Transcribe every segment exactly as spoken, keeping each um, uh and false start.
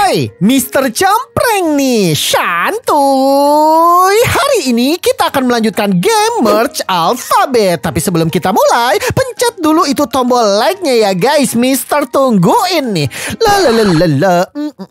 Hai, mister Cempreng nih, santuy. Hari ini kita akan melanjutkan game Merge Alphabet. Tapi sebelum kita mulai, pencet dulu itu tombol like-nya ya guys. Mister tungguin nih. Lalalala.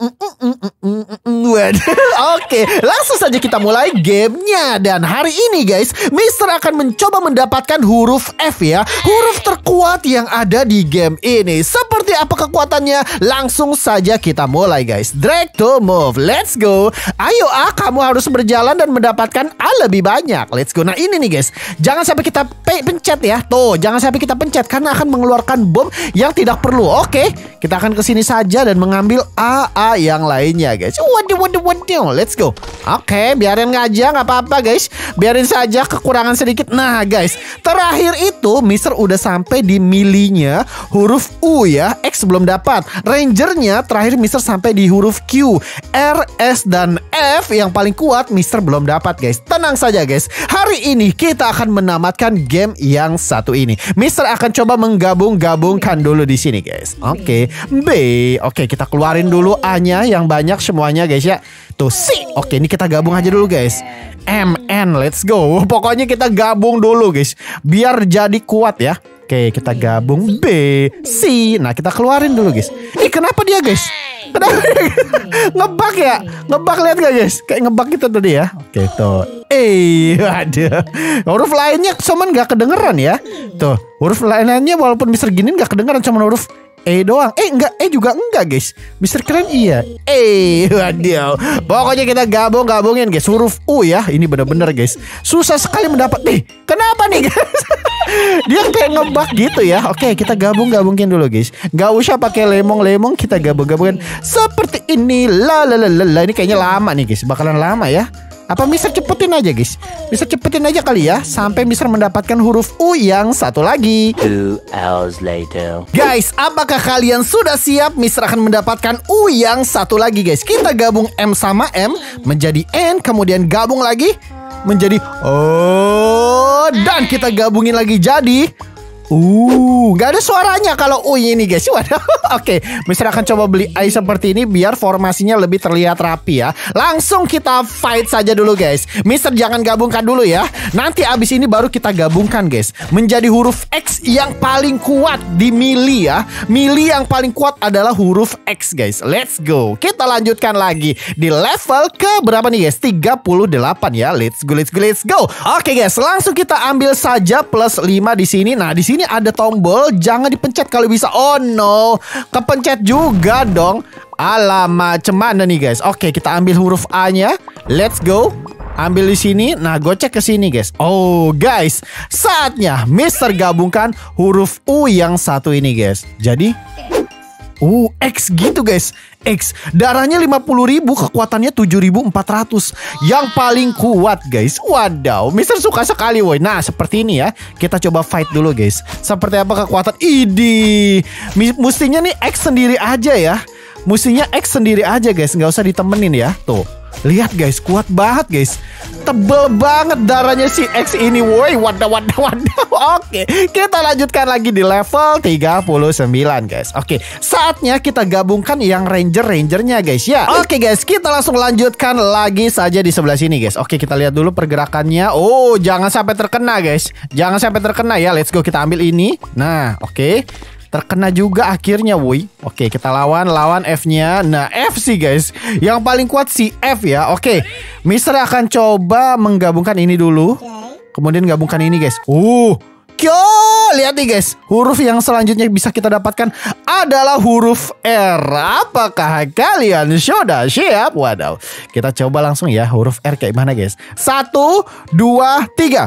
Oke, langsung saja kita mulai gamenya. Dan hari ini guys, Mister akan mencoba mendapatkan huruf F ya, huruf terkuat yang ada di game ini. Seperti apa kekuatannya? Langsung saja kita mulai guys. Drag to move, let's go. Ayo ah, kamu harus berjalan dan mendapatkan A lebih banyak. Let's go. Nah ini nih guys, jangan sampai kita pencet ya. Tuh, jangan sampai kita pencet karena akan mengeluarkan bom yang tidak perlu. Oke, kita akan kesini saja dan mengambil A A yang lainnya guys. Waduh, waduh, waduh. Let's go. Oke, biarin aja, nggak apa-apa guys. Biarin saja kekurangan sedikit. Nah guys, terakhir itu Mister udah sampai di milinya huruf U ya. X belum dapat. Rangernya terakhir Mister sampai di huruf Q. R, S, dan F yang paling kuat Mister belum dapat guys. Tenang saja guys. Hari ini kita akan menamatkan game yang satu ini. Mister akan coba menggabung-gabungkan dulu di sini guys. Oke, B. Oke, kita keluarin dulu A-nya yang banyak semuanya guys ya. Tuh C. Oke, ini kita gabung aja dulu guys. M, N, let's go. Pokoknya kita gabung dulu guys, biar jadi kuat ya. Oke, kita gabung B, C. Nah, kita keluarin dulu guys. Eh, kenapa dia guys? Kenapa dia? Ngebug ya? Ngebug, lihat gak guys? Kayak ngebug gitu tadi ya. Oke, tuh. Eh, ada. Huruf lainnya cuman gak kedengeran ya. Tuh, huruf lainnya walaupun Mister gini gak kedengeran, cuman huruf E doang. Eh enggak, E juga enggak guys. Mister keren iya. E, waduh. Pokoknya kita gabung-gabungin guys. Huruf U ya. Ini bener-bener guys, susah sekali mendapat. Nih, kenapa nih guys? Dia kayak ngebug gitu ya. Oke, kita gabung-gabungin dulu guys. Gak usah pakai lemong-lemong, kita gabung-gabungin seperti ini. La la la la. Ini kayaknya lama nih guys. Bakalan lama ya. Apa Mister cepetin aja guys? Mister cepetin aja kali ya, sampai Mister mendapatkan huruf U yang satu lagi. Two hours later. Guys, apakah kalian sudah siap? Mister akan mendapatkan U yang satu lagi guys. Kita gabung M sama M menjadi N, kemudian gabung lagi menjadi O, dan kita gabungin lagi jadi Uh, gak ada suaranya kalau U ini guys. Waduh. Oke, Mister akan coba beli I seperti ini biar formasinya lebih terlihat rapi ya. Langsung kita fight saja dulu guys. Mister jangan gabungkan dulu ya. Nanti abis ini baru kita gabungkan guys, menjadi huruf X yang paling kuat di mili ya. Mili yang paling kuat adalah huruf X guys. Let's go. Kita lanjutkan lagi di level ke berapa nih guys? tiga puluh delapan ya. Let's go, let's go, let's go. Oke guys, langsung kita ambil saja plus lima di sini. Nah, di sini ini ada tombol, jangan dipencet kalau bisa. Oh no, kepencet juga dong. Alamak, cemana nih guys. Oke, kita ambil huruf A-nya. Let's go. Ambil di sini. Nah, gocek ke sini guys. Oh guys, saatnya Mister gabungkan huruf U yang satu ini guys. Jadi Uh, X gitu guys. X, darahnya lima puluh ribu, kekuatannya tujuh ribu empat ratus. Yang paling kuat guys. Wadaw, Mister suka sekali woy. Nah, seperti ini ya. Kita coba fight dulu guys. Seperti apa kekuatan ini? Mestinya nih X sendiri aja ya. Mestinya X sendiri aja guys, nggak usah ditemenin ya. Tuh, lihat guys, kuat banget guys. Tebel banget darahnya si X ini woi. Wadah, wadah, wadah. Oke, kita lanjutkan lagi di level tiga puluh sembilan guys. Oke, saatnya kita gabungkan yang ranger-rangernya guys ya. Oke guys, kita langsung lanjutkan lagi saja di sebelah sini guys. Oke, kita lihat dulu pergerakannya. Oh, jangan sampai terkena guys. Jangan sampai terkena ya. Let's go, kita ambil ini. Nah, oke, terkena juga akhirnya woi. Oke, kita lawan lawan F-nya. Nah, F sih guys, yang paling kuat si F ya. Oke, Mister akan coba menggabungkan ini dulu, kemudian gabungkan ini guys. Uh, kyo, lihat nih guys, huruf yang selanjutnya bisa kita dapatkan adalah huruf R. Apakah kalian sudah siap? Waduh, kita coba langsung ya huruf R kayak mana guys. Satu, dua, tiga.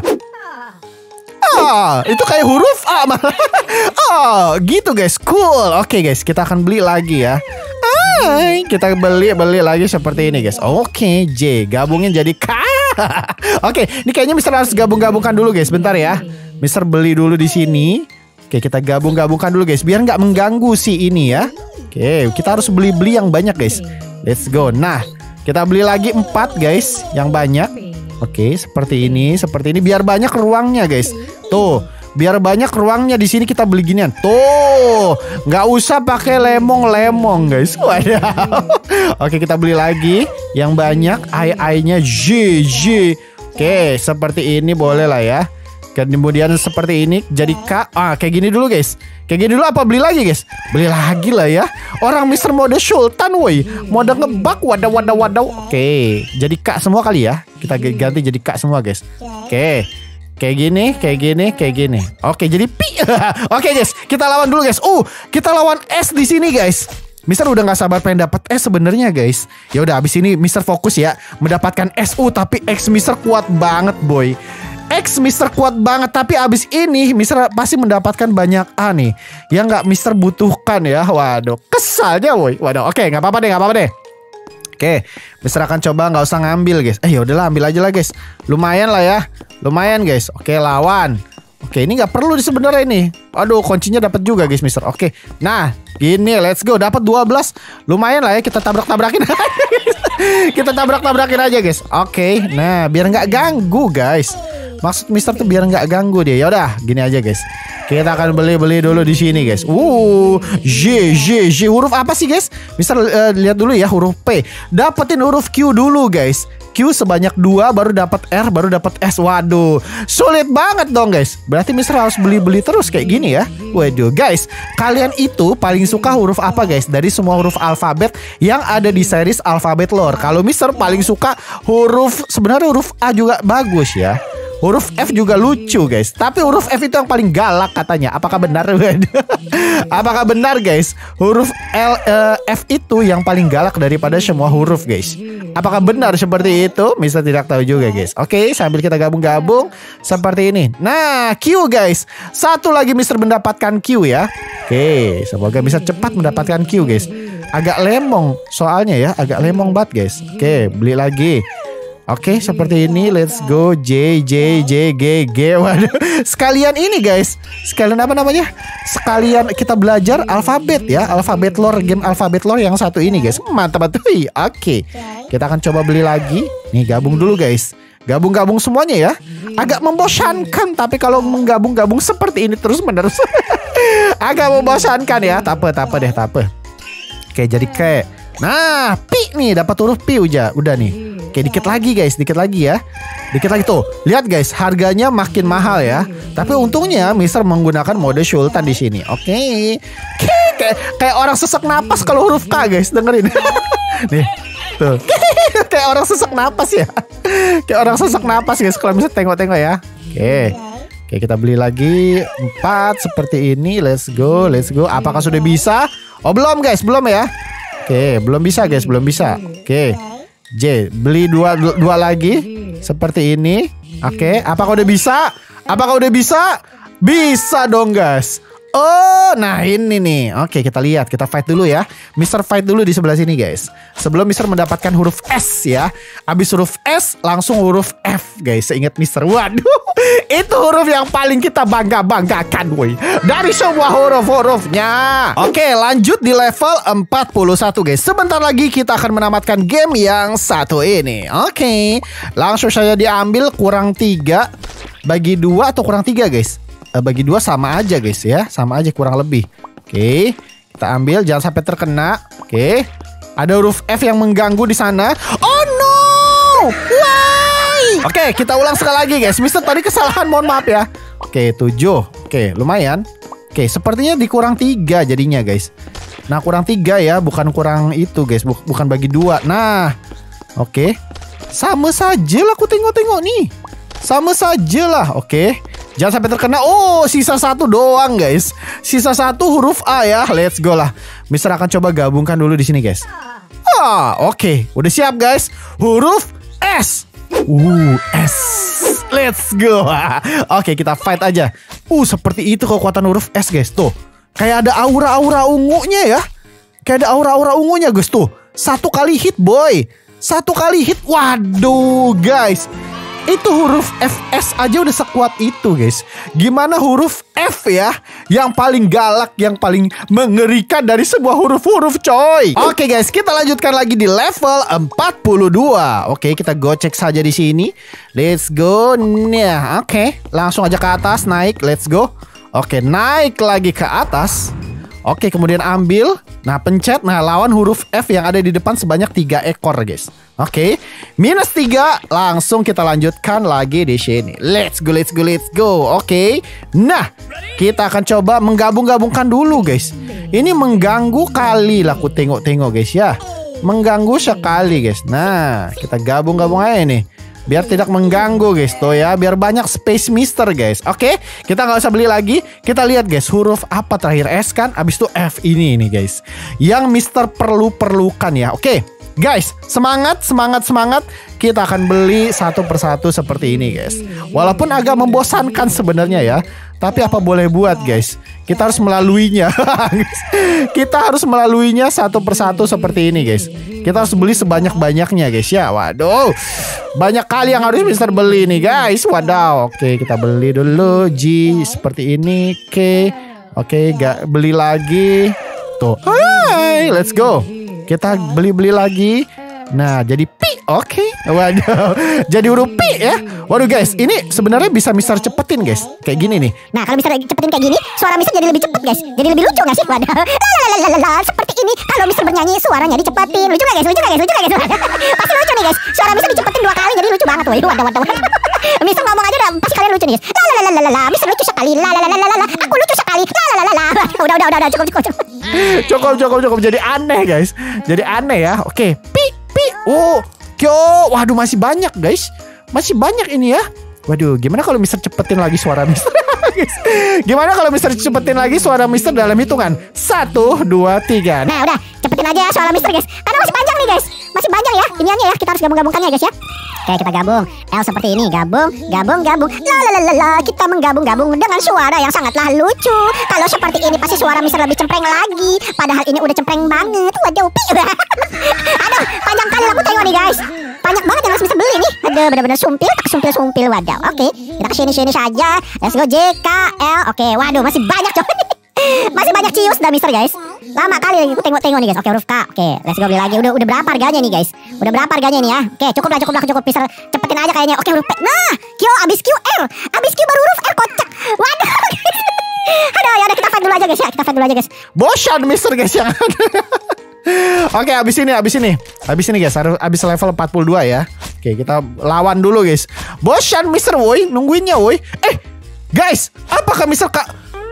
Ah, itu kayak huruf A malah. Oh, gitu guys, cool. Oke guys, kita akan beli lagi ya. Hai, kita beli beli lagi seperti ini guys. Oke, J, gabungin jadi K. Oke, ini kayaknya Mister harus gabung-gabungkan dulu guys. Bentar ya, Mister beli dulu di sini. Oke, kita gabung-gabungkan dulu guys, biar nggak mengganggu si ini ya. Oke, kita harus beli-beli yang banyak guys. Let's go. Nah, kita beli lagi empat guys, yang banyak. Oke, seperti ini, seperti ini biar banyak ruangnya guys. Tuh, Biar banyak ruangnya di sini kita beli ginian. Tuh, nggak usah pakai lemong-lemong guys. Waduh. Oke, kita beli lagi yang banyak. I-I-nya J J. Oke, seperti ini boleh lah ya. Kemudian seperti ini jadi K. Ah, kayak gini dulu guys. Kayak gini dulu apa beli lagi guys? Beli lagi lah ya. Orang mister mode Sultan woi. Mode ngebak wadaw wadaw wadaw. Oke, jadi K semua kali ya. Kita ganti jadi K semua guys. Oke. Kayak gini, kayak gini, kayak gini. Oke, jadi Pi. Oke guys, kita lawan dulu guys. Uh, kita lawan S di sini guys. Mister udah nggak sabar pengen dapat S sebenarnya guys. Ya udah, abis ini Mister fokus ya mendapatkan S U, tapi X Mister kuat banget boy. X Mister kuat banget, tapi abis ini Mister pasti mendapatkan banyak A nih yang nggak Mister butuhkan ya. Waduh, kesalnya woi. Waduh, oke, nggak apa-apa deh, nggak apa-apa deh. Oke, Mister akan coba nggak usah ngambil guys. Eh ya udahlah, ambil aja lah guys. Lumayan lah ya, lumayan guys. Oke, lawan. Oke, ini nggak perlu sebenarnya ini. Aduh, kuncinya dapat juga guys Mister. Oke, nah gini, let's go. Dapat dua belas, lumayan lah ya. Kita tabrak-tabrakin. Kita tabrak-tabrakin aja guys. Oke, nah biar nggak ganggu guys. Maksud Mister tuh biar nggak ganggu dia. Ya udah, gini aja guys. Kita akan beli-beli dulu di sini guys. Uh, J J J huruf apa sih guys? Mister uh, lihat dulu ya, huruf P. Dapetin huruf Q dulu guys. Q sebanyak dua, baru dapat R, baru dapat S. Waduh, sulit banget dong guys. Berarti Mister harus beli-beli terus kayak gini ya. Waduh guys, kalian itu paling suka huruf apa guys? Dari semua huruf alfabet yang ada di series Alphabet Lore. Kalau Mister paling suka huruf, sebenarnya huruf A juga bagus ya. Huruf F juga lucu guys. Tapi huruf F itu yang paling galak katanya. Apakah benar? Apakah benar guys? Huruf L, uh, F itu yang paling galak daripada semua huruf guys. Apakah benar seperti itu? Mister tidak tahu juga guys. Oke, sambil kita gabung-gabung seperti ini. Nah, Q guys. Satu lagi Mister mendapatkan Q ya. Oke, semoga bisa cepat mendapatkan Q guys. Agak lemong soalnya ya. Agak lemong banget guys. Oke, beli lagi. Oke, seperti ini. Let's go. J, J, J, G, G. Waduh, sekalian ini guys. Sekalian apa namanya? Sekalian kita belajar alfabet ya. Alphabet Lore, game Alphabet Lore yang satu ini guys. Mantap banget. Oke, kita akan coba beli lagi. Nih, gabung dulu guys. Gabung-gabung semuanya ya. Agak membosankan, tapi kalau menggabung-gabung seperti ini terus menerus agak membosankan ya. Tape, tape deh, tape. Oke, jadi kayak. Nah, Pi nih, dapat huruf Pi udah, udah nih. Oke, dikit lagi guys, dikit lagi ya. Dikit lagi tuh. Lihat guys, harganya makin mahal ya. Tapi untungnya Mister menggunakan mode Sultan di sini. Oke. Kayak kayak orang sesak napas kalau huruf K guys, dengerin. Nih. Tuh. Kayak orang sesak napas ya. Kayak orang sesak napas guys kalau bisa tengok-tengok ya. Oke. Oke, kita beli lagi empat seperti ini. Let's go, let's go. Apakah sudah bisa? Oh, belum guys, belum ya. Oke, belum bisa guys, belum bisa. Oke. J, beli dua, dua, dua lagi seperti ini. Oke, apakah udah bisa? Apakah udah bisa? Bisa dong guys. Oh, nah ini nih. Oke, kita lihat, kita fight dulu ya. Mister fight dulu di sebelah sini guys. Sebelum Mister mendapatkan huruf S ya. Habis huruf S langsung huruf F guys. Seingat Mister. Waduh, itu huruf yang paling kita bangga-banggakan woi. Dari semua huruf-hurufnya. Oke, lanjut di level empat puluh satu guys. Sebentar lagi kita akan menamatkan game yang satu ini. Oke, langsung saja diambil. Kurang tiga bagi dua atau kurang tiga guys? Bagi dua sama aja guys ya. Sama aja kurang lebih. Oke, kita ambil, jangan sampai terkena. Oke, ada huruf F yang mengganggu di sana. Oh no, why? Oke, kita ulang sekali lagi guys. Mister tadi kesalahan, mohon maaf ya. Oke, tujuh. Oke, lumayan. Oke, sepertinya dikurang tiga jadinya guys. Nah, kurang tiga ya, bukan kurang itu guys. Bukan bagi dua. Nah, oke, sama saja lah, aku tengok-tengok nih. Sama saja lah. Oke, jangan sampai terkena. Oh, sisa satu doang guys. Sisa satu huruf A ya. Let's go lah. Mister akan coba gabungkan dulu di sini guys. Ah, oke, okay. Udah siap guys. Huruf S. Uh, S. Let's go. Oke, okay, kita fight aja. Uh, seperti itu kekuatan huruf S guys. Tuh, kayak ada aura-aura ungunya ya. Kayak ada aura-aura ungunya guys. Tuh, satu kali hit boy. Satu kali hit. Waduh guys, Itu huruf F S aja udah sekuat itu guys. Gimana huruf F ya, yang paling galak, yang paling mengerikan dari sebuah huruf-huruf coy. Oke guys, kita lanjutkan lagi di level empat puluh dua. Oke, kita gocek saja di sini. Let's go. Nah, oke, langsung aja ke atas, naik, let's go. Oke, naik lagi ke atas. Oke, kemudian ambil. Nah, pencet. Nah, lawan huruf F yang ada di depan sebanyak tiga ekor guys. Oke, minus tiga. Langsung kita lanjutkan lagi di sini. Let's go, let's go, let's go. Oke, nah kita akan coba menggabung-gabungkan dulu guys. Ini mengganggu kali lah, aku tengok-tengok guys ya. Mengganggu sekali guys. Nah, kita gabung-gabung aja nih, biar tidak mengganggu guys tuh ya, biar banyak space mister guys. Oke, kita nggak usah beli lagi. Kita lihat guys, huruf apa terakhir? S kan, abis itu F ini nih guys, yang mister perlu-perlukan ya. Oke guys, semangat, semangat, semangat. Kita akan beli satu persatu seperti ini guys. Walaupun agak membosankan sebenarnya ya, tapi apa boleh buat guys, kita harus melaluinya. Kita harus melaluinya satu persatu seperti ini guys. Kita harus beli sebanyak-banyaknya guys ya. Waduh, banyak kali yang harus mister beli nih guys. Wadaw. Oke, kita beli dulu G seperti ini. Oke, oke, gak beli lagi. Tuh, hai, let's go. Kita beli-beli lagi. Nah, jadi P. Oke, waduh, jadi huruf P ya. Waduh guys, ini sebenarnya bisa mister cepetin guys, kayak gini nih. Nah, kalau mister cepetin kayak gini, suara mister jadi lebih cepet guys. Jadi lebih lucu gak sih? Waduh, lalalala, seperti ini. Kalau mister bernyanyi, suaranya dicepetin. Lucu gak guys? Lucu gak guys? Lucu gak guys? Pasti lucu nih guys. Suara mister dicepetin dua kali, jadi lucu banget. Waduh, waduh, waduh. Mister ngomong aja udah pasti kalian lucu nih guys. Lalalala, mister lucu sekali. Lalalala, aku lucu sekali. Lalalala. Udah, udah, udah, udah, cukup, cukup, cukup. Cukup, cukup, cukup. Jadi aneh guys. Jadi aneh ya. Oke, pi, pi. Oh, kyo. Waduh, masih banyak guys. Masih banyak ini ya. Waduh, gimana kalau mister cepetin lagi suara mister? Gimana kalau mister cepetin lagi suara mister dalam hitungan satu, dua, tiga. Nah, udah, cepetin aja suara mister guys. Karena masih panjang nih guys. Masih panjang ya. Iniannya ya, kita harus gabung-gabungkannya guys ya. Oke, kita gabung. L seperti ini, gabung, gabung, gabung. Lalalala, kita menggabung-gabung dengan suara yang sangatlah lucu. Kalau seperti ini pasti suara mister lebih cempreng lagi. Padahal ini udah cempreng banget. Waduh, pi. Aduh, panjang kali aku tengok nih guys. Banyak banget yang harus mister beli nih. Aduh, bener-bener sumpil, tak sumpil, sumpil. Waduh, oke. Kita kesini-sini saja. Let's go, J, K, L. Oke, waduh, masih banyak coy. Masih banyak cius dah mister guys. Lama kali lagi aku tengok-tengok nih guys. Oke, huruf K. Oke, let's go beli lagi. Udah udah berapa harganya nih guys? Udah berapa harganya nih ya? Oke, cukup lah, cukup lah, cukup. Mister cepetin aja kayaknya. Oke, huruf P. Nah, Q abis Q R. Abis Q baru huruf R, kocak. Waduh. Aduh, ya udah kita fight dulu aja guys ya. Kita fight dulu aja guys. Bosan mister guys yang ada. Oke, abis ini, abis ini. Abis ini guys, harus abis level empat puluh dua ya. Oke, kita lawan dulu guys. Bosan mister woi, nungguinnya woi. Eh, guys, apakah mister K...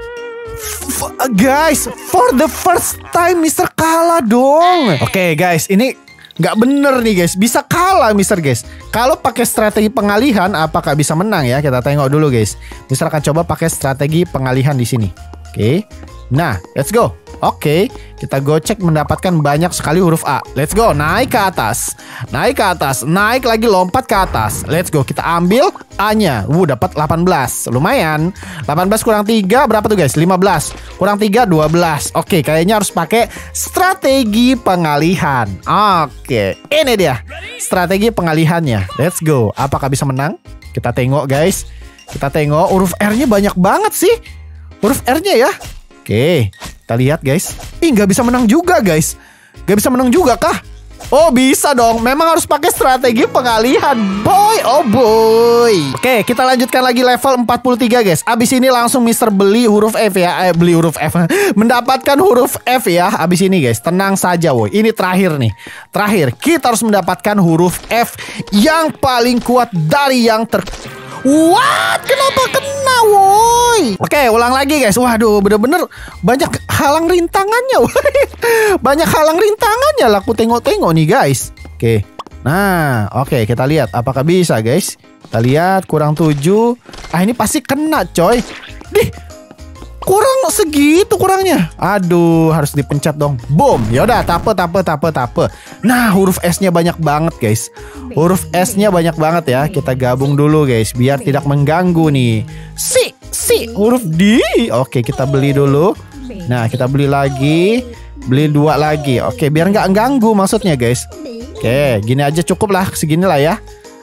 F guys, for the first time mister kalah dong. Oke okay, guys, ini nggak bener nih guys. Bisa kalah mister guys. Kalau pakai strategi pengalihan, apakah bisa menang ya? Kita tengok dulu guys. mister akan coba pakai strategi pengalihan di sini. Oke, okay. Nah, let's go. Oke, okay. Kita gocek mendapatkan banyak sekali huruf A. Let's go, naik ke atas. Naik ke atas, naik lagi lompat ke atas. Let's go, kita ambil A-nya. Wuh, dapat delapan belas. Lumayan. delapan belas kurang tiga berapa tuh guys? lima belas. Kurang tiga dua belas. Oke, okay, kayaknya harus pakai strategi pengalihan. Oke, okay. Ini dia strategi pengalihannya. Let's go. Apakah bisa menang? Kita tengok guys. Kita tengok huruf R-nya banyak banget sih. Huruf R-nya ya. Oke, kita lihat guys. Ih, nggak bisa menang juga guys. Nggak bisa menang juga kah? Oh, bisa dong. Memang harus pakai strategi pengalihan. Boy, oh boy. Oke, kita lanjutkan lagi level empat puluh tiga guys. Abis ini langsung mister beli huruf F ya. Eh, beli huruf F. Mendapatkan huruf F ya. Abis ini guys, tenang saja woy. Ini terakhir nih. Terakhir, kita harus mendapatkan huruf F yang paling kuat dari yang ter... What? Kenapa kena woi? Oke, ulang lagi guys. Waduh, bener-bener banyak halang rintangannya woy. Banyak halang rintangannya lah. Aku tengok-tengok nih guys. Oke. Nah, oke, kita lihat apakah bisa guys. Kita lihat kurang tujuh. Ah, ini pasti kena coy. Dih, kurang segitu kurangnya. Aduh, harus dipencet dong. Boom. Yaudah, tape, tape, tape, tape. Nah, huruf S-nya banyak banget guys. Huruf S-nya banyak banget ya. Kita gabung dulu guys, biar tidak mengganggu nih. Si, si, huruf D. Oke, kita beli dulu. Nah, kita beli lagi. Beli dua lagi. Oke, biar nggak ganggu maksudnya guys. Oke, gini aja cukup lah. Segini lah ya.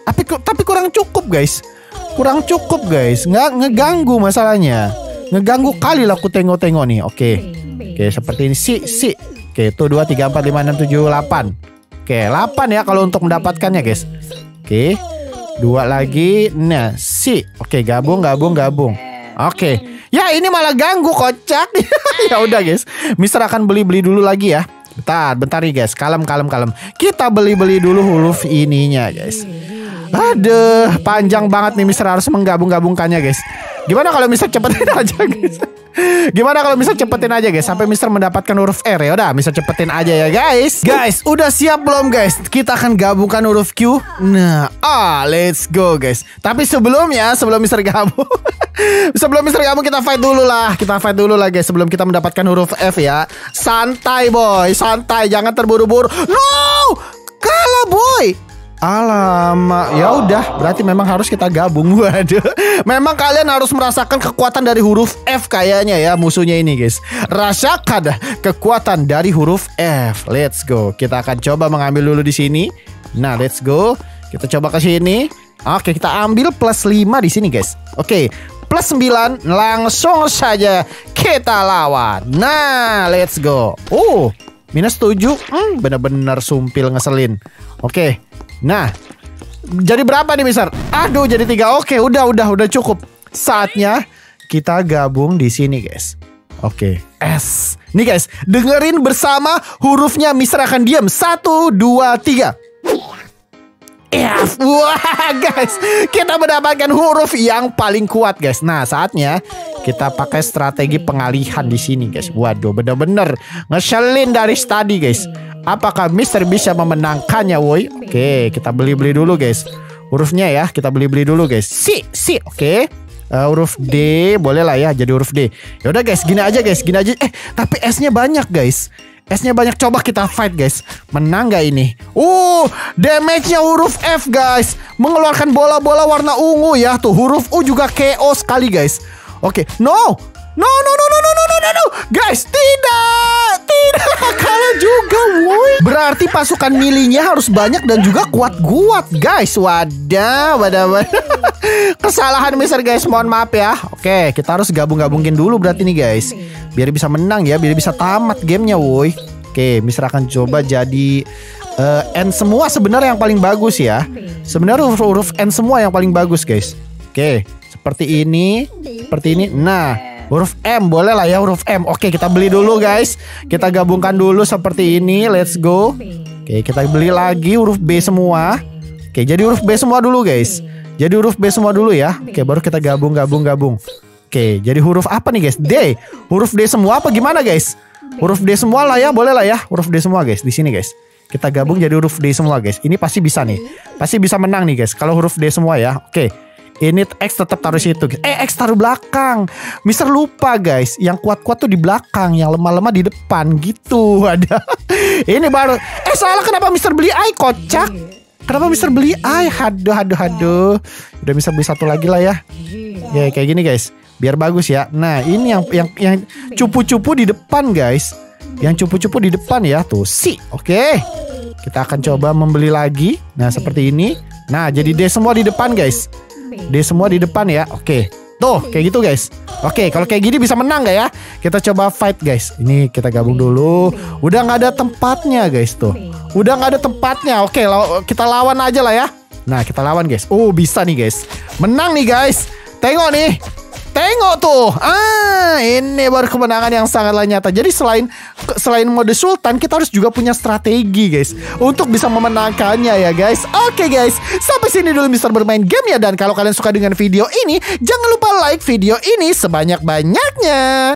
Tapi tapi kurang cukup guys. Kurang cukup guys. Nggak ngeganggu masalahnya. Ngeganggu kali lah aku tengok-tengok nih. Oke. Oke, seperti ini. Si, si. Oke, itu dua, tiga, empat, lima, enam, tujuh, delapan. Oke, delapan ya kalau untuk mendapatkannya guys. Oke. Dua lagi. Nah, si. Oke, gabung, gabung, gabung. Oke. Ya ini malah ganggu kocak. Ya udah guys, Mister akan beli-beli dulu lagi ya. Bentar, bentar nih guys. Kalem, kalem, kalem. Kita beli-beli dulu huruf ininya guys. Aduh, panjang banget nih Mister harus menggabung-gabungkannya guys. Gimana kalau Mister cepetin aja guys? Gimana kalau Mister cepetin aja guys sampai Mister mendapatkan huruf R ya? Udah, Mister cepetin aja ya guys. Guys, udah siap belum guys? Kita akan gabungkan huruf Q. Nah, ah, let's go guys. Tapi sebelumnya, sebelum Mister gabung, sebelum Mister gabung kita fight dulu lah. Kita fight dulu lah guys sebelum kita mendapatkan huruf F ya. Santai boy, santai, jangan terburu-buru. No! Kalah boy. Alamak, ya udah, berarti memang harus kita gabung. Waduh, memang kalian harus merasakan kekuatan dari huruf F kayaknya ya musuhnya ini guys. Rasakan kekuatan dari huruf F. Let's go. Kita akan coba mengambil dulu di sini. Nah, let's go. Kita coba ke sini. Oke, kita ambil plus lima di sini guys. Oke, plus sembilan, langsung saja kita lawan. Nah, let's go. Oh, minus tujuh. Hmm, bener-bener sumpil ngeselin. Oke. Nah, jadi berapa nih Mister? Aduh, jadi tiga. Oke, udah, udah, udah cukup. Saatnya kita gabung di sini, guys. Oke, S. Nih guys, dengerin bersama hurufnya. Mister akan diam. Satu, dua, tiga. F. Wah, guys, kita mendapatkan huruf yang paling kuat, guys. Nah, saatnya kita pakai strategi pengalihan di sini, guys. Waduh, bener-bener ngeselin dari tadi, guys. Apakah Mister bisa memenangkannya, woi? Oke, kita beli-beli dulu, guys. Hurufnya ya, kita beli-beli dulu, guys. Si, si, oke. Uh, huruf D, boleh lah ya, jadi huruf D. Ya udah, guys, gini aja, guys, gini aja. Eh, tapi S-nya banyak, guys. S-nya banyak. Coba kita fight, guys. Menang gak ini? Uh, damage-nya huruf F, guys. Mengeluarkan bola-bola warna ungu ya. Tuh, huruf U juga K O sekali, guys. Oke, no. No, no, no, no, no, no, no, no, guys, tidak, tidak, kalah juga, woi. Berarti pasukan milinya harus banyak dan juga kuat-kuat, guys. Wadah, wadah, wadah. Kesalahan Mister guys, mohon maaf ya. Oke, kita harus gabung-gabungin dulu berarti nih guys, biar bisa menang ya, biar bisa tamat gamenya, woi. Oke, Mister akan coba jadi uh, N semua sebenarnya yang paling bagus ya. Sebenarnya huruf-huruf N semua yang paling bagus, guys. Oke, seperti ini, seperti ini. Nah, huruf M boleh lah ya, huruf M. Oke, kita beli dulu guys. Kita gabungkan dulu seperti ini. Let's go. Oke, kita beli lagi huruf B semua. Oke, jadi huruf B semua dulu guys. Jadi huruf B semua dulu ya. Oke, baru kita gabung, gabung, gabung. Oke, jadi huruf apa nih guys? D. Huruf D semua apa gimana guys? Huruf D semua lah ya, boleh lah ya. Huruf D semua guys, di sini guys. Kita gabung jadi huruf D semua guys. Ini pasti bisa nih. Pasti bisa menang nih guys kalau huruf D semua ya. Oke. Ini X tetap taruh situ. Eh, X taruh belakang. Mister lupa guys. Yang kuat-kuat tuh di belakang, yang lemah-lemah di depan gitu. Ada. Ini baru. Eh, salah, kenapa Mister beli I, kocak? Kenapa Mister beli I? Haduh, haduh, haduh. Udah Mister beli satu lagi lah ya. Ya, kayak gini guys. Biar bagus ya. Nah, ini yang yang yang cupu-cupu di depan guys. Yang cupu-cupu di depan ya. Tuh, si. Oke. Kita akan coba membeli lagi. Nah, seperti ini. Nah, jadi D semua di depan guys. D semua di depan ya. Oke. Tuh, kayak gitu guys. Oke, kalau kayak gini bisa menang gak ya? Kita coba fight guys. Ini kita gabung dulu. Udah gak ada tempatnya guys tuh. Udah gak ada tempatnya. Oke, law kita lawan aja lah ya. Nah, kita lawan guys. Oh, bisa nih guys. Menang nih guys. Tengok nih. Tengok tuh. Ah, ini baru kemenangan yang sangatlah nyata. Jadi selain selain mode Sultan, kita harus juga punya strategi guys untuk bisa memenangkannya ya guys. Oke guys, sampai sini dulu Mister bermain game ya. Dan kalau kalian suka dengan video ini, jangan lupa like video ini sebanyak-banyaknya.